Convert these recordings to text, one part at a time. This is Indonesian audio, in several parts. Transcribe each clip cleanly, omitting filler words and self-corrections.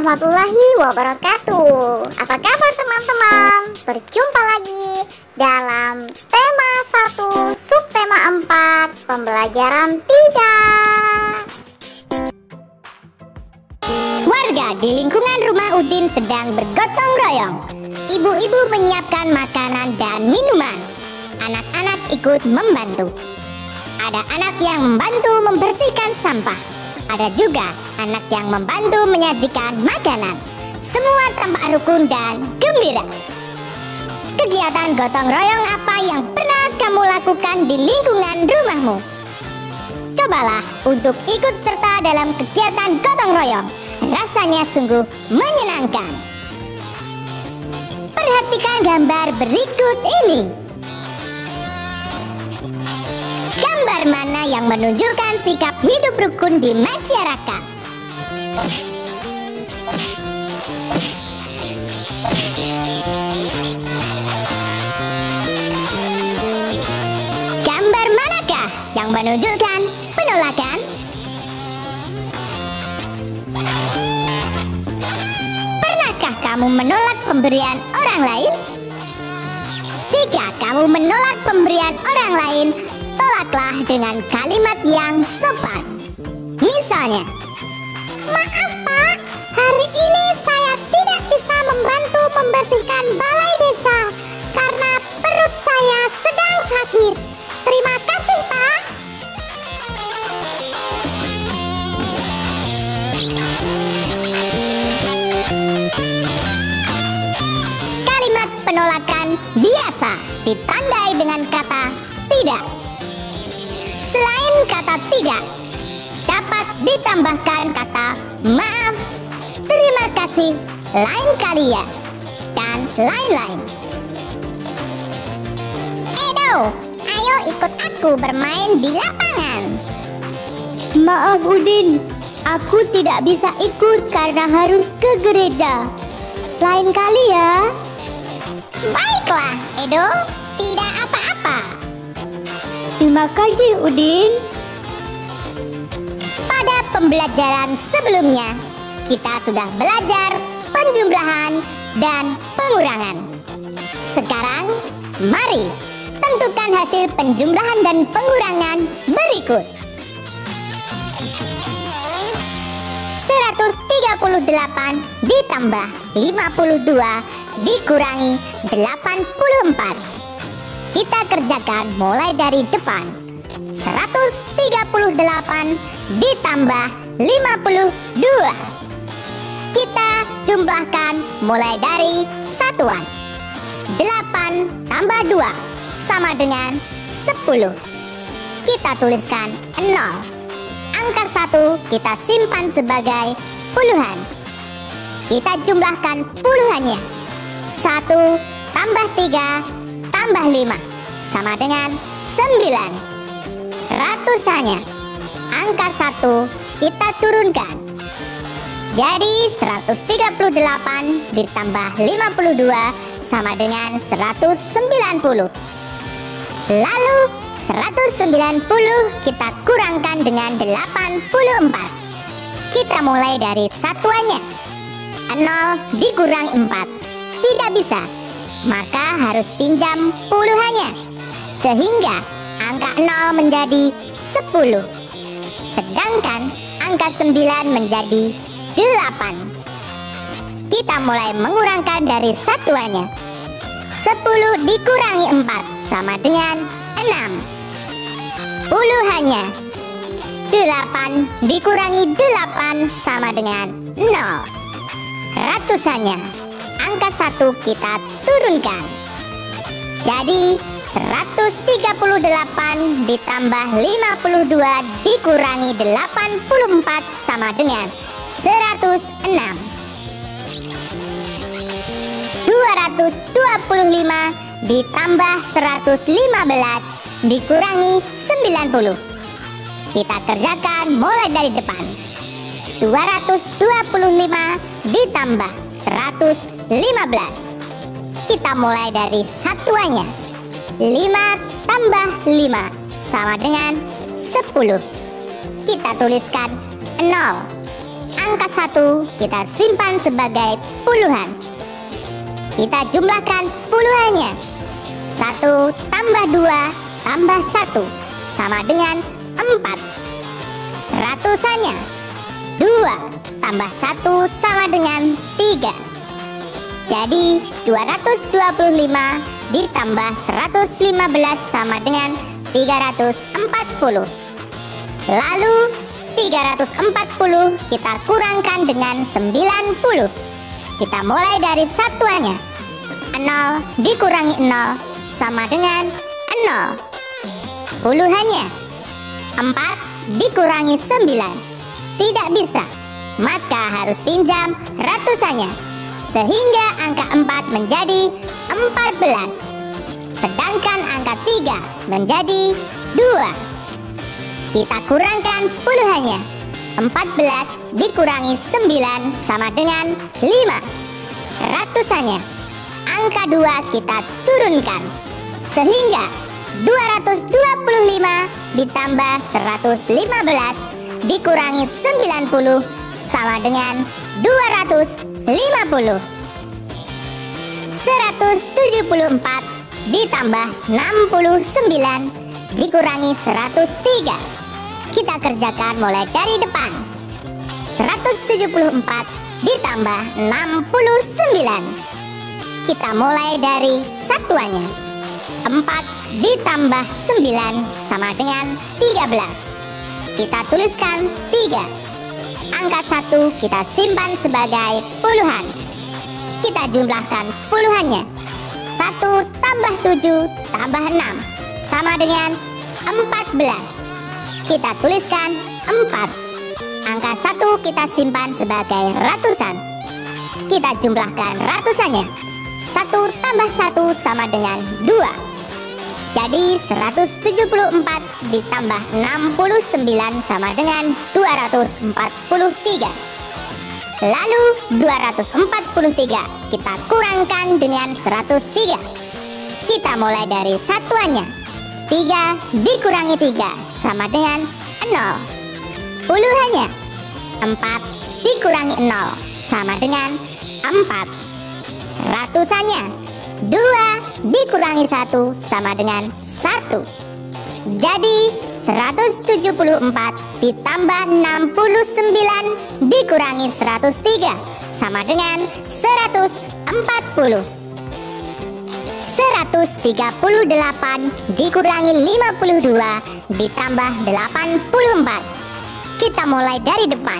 warahmatullahi wabarakatuh. Apa kabar teman-teman? Berjumpa lagi dalam tema 1 subtema 4 pembelajaran 3. Warga di lingkungan rumah Udin sedang bergotong royong. Ibu-ibu menyiapkan makanan dan minuman. Anak-anak ikut membantu. Ada anak yang membantu membersihkan sampah. Ada juga anak yang membantu menyajikan makanan. Semua tampak rukun dan gembira. Kegiatan gotong royong apa yang pernah kamu lakukan di lingkungan rumahmu? Cobalah untuk ikut serta dalam kegiatan gotong royong. Rasanya sungguh menyenangkan. Perhatikan gambar berikut ini. Gambar mana yang menunjukkan sikap hidup rukun di masyarakat? Gambar manakah yang menunjukkan penolakan? Pernahkah kamu menolak pemberian orang lain? Jika kamu menolak pemberian orang lain, tolaklah dengan kalimat yang sopan. Misalnya, "Maaf Pak, hari ini saya tidak bisa membantu membersihkan balai desa karena perut saya sedang sakit. Terima kasih Pak." Kalimat penolakan biasa ditandai dengan kata tidak. Selain kata tidak, dapat ditambahkan kata maaf, terima kasih, lain kali ya, dan lain-lain. Edo, ayo ikut aku bermain di lapangan. Maaf Udin, aku tidak bisa ikut karena harus ke gereja. Lain kali ya. Baiklah Edo, tidak apa-apa. Terima kasih Udin. Pada pembelajaran sebelumnya, kita sudah belajar penjumlahan dan pengurangan. Sekarang, mari tentukan hasil penjumlahan dan pengurangan berikut. 138 ditambah 52 dikurangi 84. Kita kerjakan mulai dari depan. 138 ditambah 52. Kita jumlahkan mulai dari satuan. 8 tambah 2 sama dengan 10. Kita tuliskan 0. Angka 1 kita simpan sebagai puluhan. Kita jumlahkan puluhannya. 1 tambah 3 tambah 5 sama dengan 9. Ratusannya, angka 1 kita turunkan. Jadi 138 ditambah 52 sama dengan 190. Lalu 190 kita kurangkan dengan 84. Kita mulai dari satuannya. 0 dikurangi 4 tidak bisa, maka harus pinjam puluhannya, sehingga angka 0 menjadi 10. Sedangkan angka 9 menjadi 8. Kita mulai mengurangkan dari satuannya. 10 dikurangi 4 sama dengan 6. Puluhannya. 8 dikurangi 8 sama dengan 0. Ratusannya, angka 1 kita turunkan. Jadi 138 ditambah 52 dikurangi 84 sama dengan 106. 225 ditambah 115 dikurangi 90. Kita kerjakan mulai dari depan. 225 ditambah 115. Kita mulai dari satuannya. 5 tambah 5 sama dengan 10. Kita tuliskan 0. angka 1 kita simpan sebagai puluhan. Kita jumlahkan puluhannya. 1 tambah 2 tambah 1 sama dengan 4. Ratusannya 2 tambah 1 sama dengan 3. Jadi 225 ditambah 115 sama dengan 340. Lalu 340 kita kurangkan dengan 90. Kita mulai dari satuannya. 0 dikurangi 0 sama dengan 0. Puluhannya 4 dikurangi 9. Tidak bisa, maka harus pinjam ratusannya. Sehingga angka 4 menjadi 14. Sedangkan angka 3 menjadi 2. Kita kurangkan puluhannya. 14 dikurangi 9 sama dengan 5. Ratusannya. Angka 2 kita turunkan. Sehingga 225 ditambah 115 dikurangi 90 sama dengan 250. 174 ditambah 69 dikurangi 103. Kita kerjakan mulai dari depan. 174 ditambah 69. Kita mulai dari satuannya. 4 ditambah 9 sama dengan 13. Kita tuliskan 3. Angka 1 kita simpan sebagai puluhan. Kita jumlahkan puluhannya. 1 tambah 7 tambah 6 sama dengan 14. Kita tuliskan 4. Angka 1 kita simpan sebagai ratusan. Kita jumlahkan ratusannya. 1 tambah 1 sama dengan 2. Jadi 174 ditambah 69 sama dengan 243. Lalu 243 kita kurangkan dengan 103. Kita mulai dari satuannya. 3 dikurangi 3 sama dengan 0. Puluhannya 4 dikurangi 0 sama dengan 4. Ratusannya 2 dikurangi 1 sama dengan 1. Jadi 174 ditambah 69 dikurangi 103 sama dengan 140. 138 dikurangi 52 ditambah 84. Kita mulai dari depan.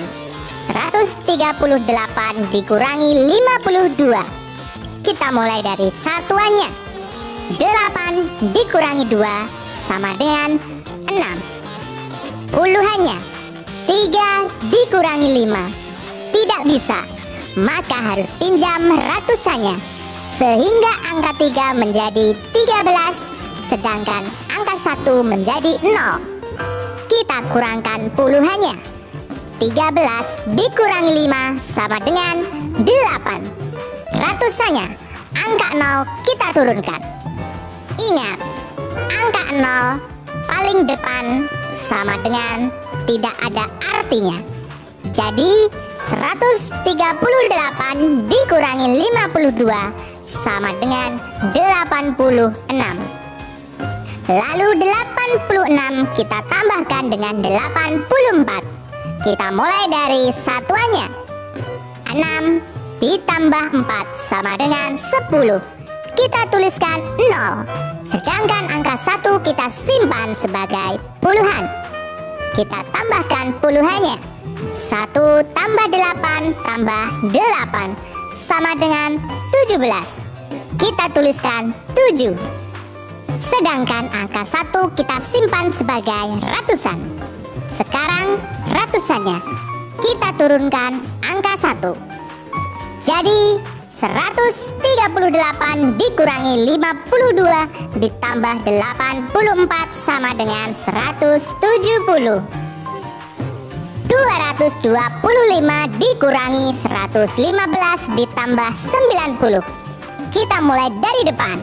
138 dikurangi 52. Kita mulai dari satuannya. 8 dikurangi 2 sama dengan 6. Puluhannya 3 dikurangi 5. Tidak bisa, maka harus pinjam ratusannya. Sehingga angka 3 menjadi 13, sedangkan angka 1 menjadi 0. Kita kurangkan puluhannya. 13 dikurangi 5 sama dengan 8. Ratusannya, angka 0 kita turunkan. Ingat, angka 0 paling depan sama dengan tidak ada artinya. Jadi 138 dikurangi 52 sama dengan 86. Lalu 86 kita tambahkan dengan 84. Kita mulai dari satuannya. 6 ditambah 4 sama dengan 10. Kita tuliskan 0. Sedangkan angka 1 kita simpan sebagai puluhan. Kita tambahkan puluhannya. 1 tambah 8 tambah 8 sama dengan 17. Kita tuliskan 7. Sedangkan angka 1 kita simpan sebagai ratusan. Sekarang ratusannya. Kita turunkan angka 1. Jadi 138 dikurangi 52 ditambah 84 sama dengan 170. 225 dikurangi 115 ditambah 90. Kita mulai dari depan.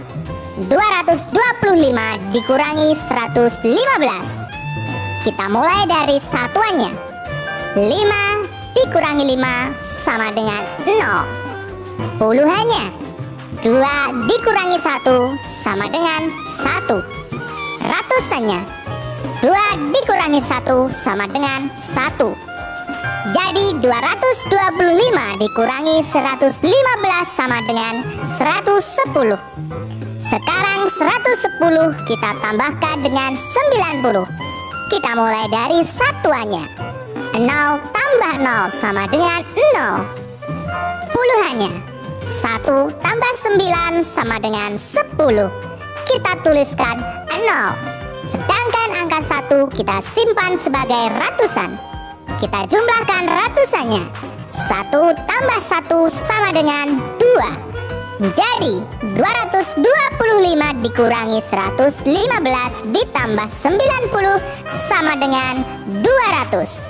225 dikurangi 115. Kita mulai dari satuannya. 5 dikurangi 5 sama dengan 0. Puluhannya, 2 dikurangi 1 sama dengan 1. Ratusannya, 2 dikurangi 1 sama dengan 1. Jadi 225 dikurangi 115 sama dengan 110. Sekarang 110 kita tambahkan dengan 90. Kita mulai dari satuannya. 0 tambah 0 sama dengan 0. Puluhannya, 1 tambah 9 sama dengan 10. Kita tuliskan 0. Sedangkan angka 1 kita simpan sebagai ratusan. Kita jumlahkan ratusannya. 1 tambah 1 sama dengan 2. Jadi 225 dikurangi 115 ditambah 90 sama dengan 200.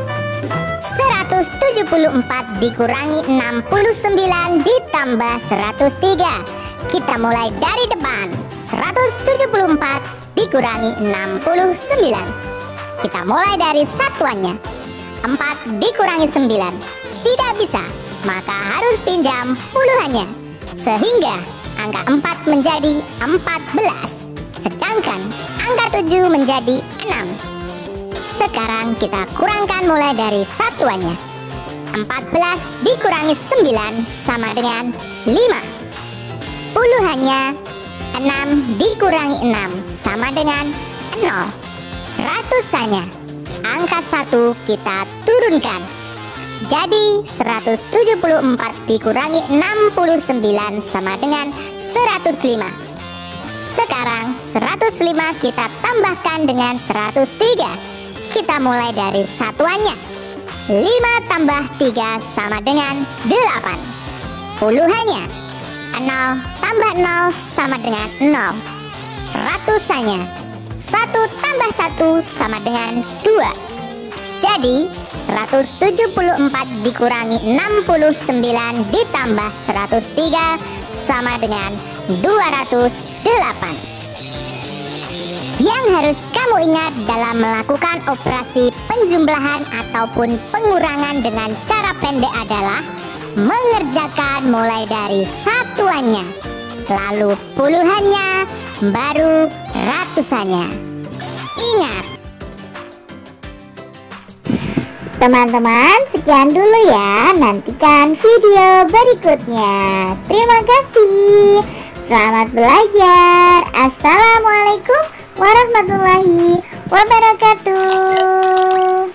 174 dikurangi 69 ditambah 103. Kita mulai dari depan. 174 dikurangi 69. Kita mulai dari satuannya. 4 dikurangi 9. Tidak bisa, maka harus pinjam puluhannya. Sehingga angka 4 menjadi 14. Sedangkan angka 7 menjadi 6. Sekarang kita kurangkan mulai dari satuannya. 14 dikurangi 9 sama dengan 5. Puluhannya, 6 dikurangi 6 sama dengan 0. Ratusannya, angka 1 kita turunkan. Jadi 174 dikurangi 69 sama dengan 105. Sekarang 105 kita tambahkan dengan 103. Kita mulai dari satuannya. 5 tambah 3 sama dengan 8. Puluhannya, 0 tambah 0 sama dengan 0. Ratusannya, 1 tambah 1 sama dengan 2. Jadi 174 dikurangi 69 ditambah 103 sama dengan 208. Yang harus kamu ingat dalam melakukan operasi penjumlahan ataupun pengurangan dengan cara pendek adalah mengerjakan mulai dari satuannya, lalu puluhannya, baru ratusannya. Ingat, teman-teman, sekian dulu ya. Nantikan video berikutnya. Terima kasih. Selamat belajar. Assalamualaikum warahmatullahi wabarakatuh.